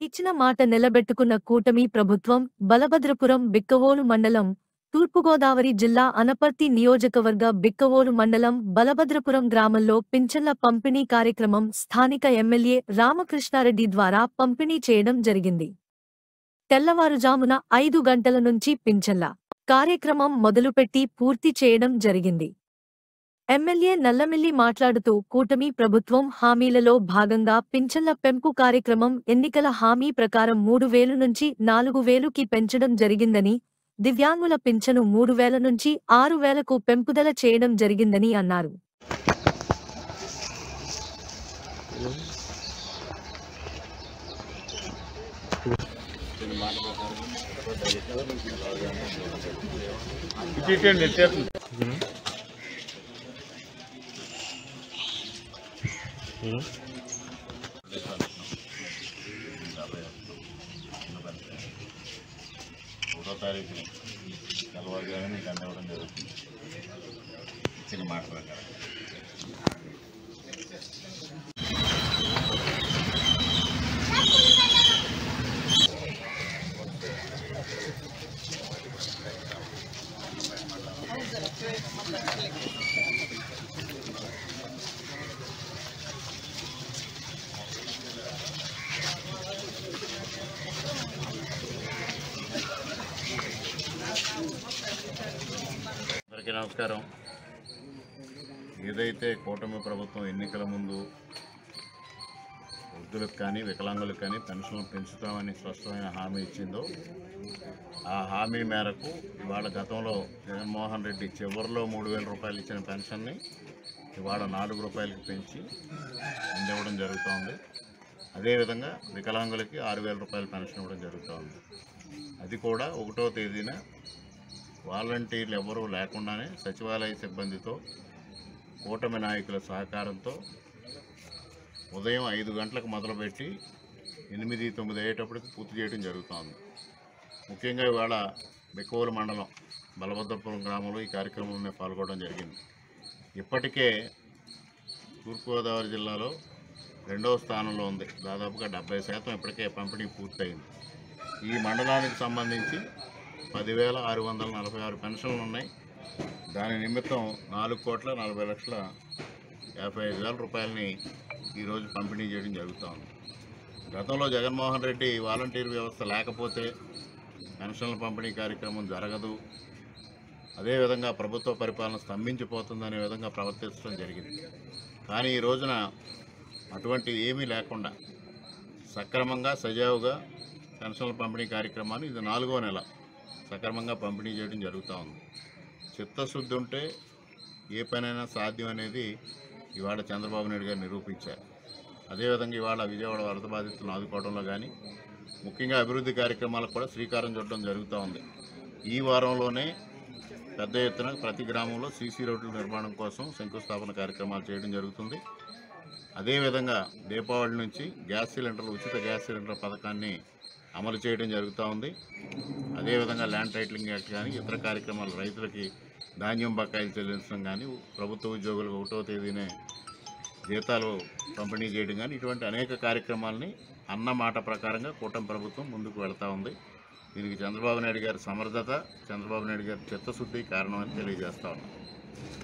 ఇచ్చిన మాట నిలబెట్టుకున్న కూటమి ప్రభుత్వం బలభద్రపురం బిక్కవోలు మండలం తూర్పుగోదావరి జిల్లా అనపర్తి నియోజకవర్గ బిక్కవోలు మండలం బలభద్రపురం గ్రామంలో పింఛన్ల పంపిణీ కార్యక్రమం స్థానిక ఎమ్మెల్యే రామకృష్ణారెడ్డి ద్వారా పంపిణీ చేయడం జరిగింది. తెల్లవారుజామున 5 గంటల నుంచి పింఛన్ల కార్యక్రమం మొదలుపెట్టి పూర్తి చేయడం జరిగింది. ఎమ్మెల్యే నల్లమిల్లి మాట్లాడుతూ కూటమి ప్రభుత్వం హామీలలో భాగంగా పింఛన్ల పెంపు కార్యక్రమం ఎన్నికల హామీ ప్రకారం 3,000 నుంచి 4,000కి పెంచడం జరిగిందని, దివ్యాంగుల పింఛను 3,000 నుంచి 6,000కు పెంపుదల చేయడం జరిగిందని అన్నారు. తారీఖు తెల్లవారుగానే మీకు అందివ్వడం జరుగుతుంది. ఇచ్చిన మాట ప్రకారం అందరికీ నమస్కారం. ఏదైతే కూటమి ప్రభుత్వం ఎన్నికల ముందు వృద్ధులకు కానీ వికలాంగులకు కానీ పెన్షన్లు పెంచుతామని స్పష్టమైన హామీ ఇచ్చిందో ఆ హామీ మేరకు ఇవాళ గతంలో జగన్మోహన్ రెడ్డి చివరిలో 3,000 రూపాయలు ఇచ్చిన పెన్షన్ని ఇవాళ 4 రూపాయలకి పెంచి అందివ్వడం జరుగుతోంది. అదేవిధంగా వికలాంగులకి 6,000 రూపాయల పెన్షన్ ఇవ్వడం జరుగుతోంది. అది కూడా 1వ తేదీన వాలంటీర్లు ఎవరూ లేకుండానే సచివాలయ సిబ్బందితో కూటమి నాయకుల సహకారంతో ఉదయం 5 గంటలకు మొదలుపెట్టి 8-9 అయ్యేటప్పటికి పూర్తి చేయడం జరుగుతోంది. ముఖ్యంగా ఇవాళ బిక్కవోలు మండలం బలభద్రపురం గ్రామంలో ఈ కార్యక్రమంలో పాల్గొనడం జరిగింది. ఇప్పటికే తూర్పుగోదావరి జిల్లాలో 2వ స్థానంలో ఉంది. దాదాపుగా 70% ఇప్పటికే పంపిణీ పూర్తయింది. ఈ మండలానికి సంబంధించి 10,646 పెన్షన్లు ఉన్నాయి. దాని నిమిత్తం 4,40,55,000 రూపాయలని ఈరోజు పంపిణీ చేయడం జరుగుతోంది. గతంలో జగన్మోహన్ రెడ్డి వాలంటీర్ వ్యవస్థ లేకపోతే పెన్షన్ల పంపిణీ కార్యక్రమం జరగదు, అదేవిధంగా ప్రభుత్వ పరిపాలన స్తంభించిపోతుందనే విధంగా ప్రవర్తించడం జరిగింది. కానీ ఈ రోజున అటువంటి ఏమీ లేకుండా సక్రమంగా సజావుగా పెన్షన్ల పంపిణీ కార్యక్రమాన్ని ఇది 4వ నెల సక్రమంగా పంపిణీ చేయడం జరుగుతూ ఉంది. చిత్తశుద్ధి ఉంటే ఏ పనైనా సాధ్యం అనేది ఇవాళ చంద్రబాబు నాయుడు గారు నిరూపించారు. అదేవిధంగా ఇవాళ విజయవాడ వరద బాధితులను ఆదుకోవడంలో కానీ ముఖ్యంగా అభివృద్ధి కార్యక్రమాలకు కూడా శ్రీకారం చుట్టడం జరుగుతూ ఉంది. ఈ వారంలోనే పెద్ద ఎత్తున ప్రతి గ్రామంలో సీసీ రోడ్ల నిర్మాణం కోసం శంకుస్థాపన కార్యక్రమాలు చేయడం జరుగుతుంది. అదేవిధంగా దీపావళి నుంచి ఉచిత గ్యాస్ సిలిండర్ పథకాన్ని అమలు చేయడం జరుగుతూ ఉంది. అదేవిధంగా ల్యాండ్ టైటిలింగ్ యాక్ట్ కానీ ఇతర కార్యక్రమాలు, రైతులకి ధాన్యం బకాయిలు చెల్లించడం కానీ, ప్రభుత్వ ఉద్యోగులకు 1వ తేదీనే జీతాలు పంపిణీ చేయడం కానీ ఇటువంటి అనేక కార్యక్రమాలని అన్న మాట ప్రకారంగా కూటమి ప్రభుత్వం ముందుకు వెళ్తూ ఉంది. దీనికి చంద్రబాబు నాయుడు గారి సమర్థత, చంద్రబాబు నాయుడు గారి చిత్తశుద్ధి కారణం అని తెలియజేస్తా ఉన్నాం.